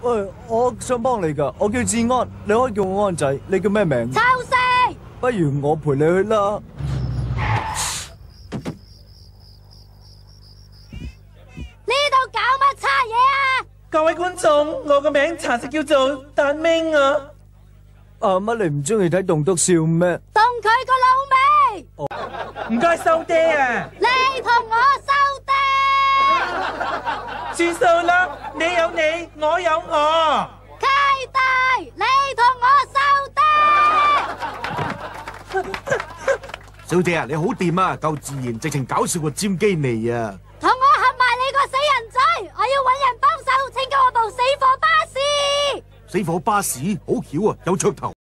喂，我想幫你噶，我叫志安，你可以叫我安仔。你叫咩名？ 臭四。 不如我陪你去啦。 呢度搞乜叉嘢啊？ 各位觀眾，我個名查實叫做達明啊。 乜你唔中意睇棟篤笑咩？ 動佢個老味！ 唔該收爹啊！ 你同我收爹！ 算數啦，你有你，我有我。 契弟，你同我收爹！ 小姐啊，你好掂啊，夠自然，直情搞笑過占基尼啊！ 同我合埋你個死人嘴！我要搵人幫手拯救我部死火巴士！ 死火巴士好巧啊，有噱頭。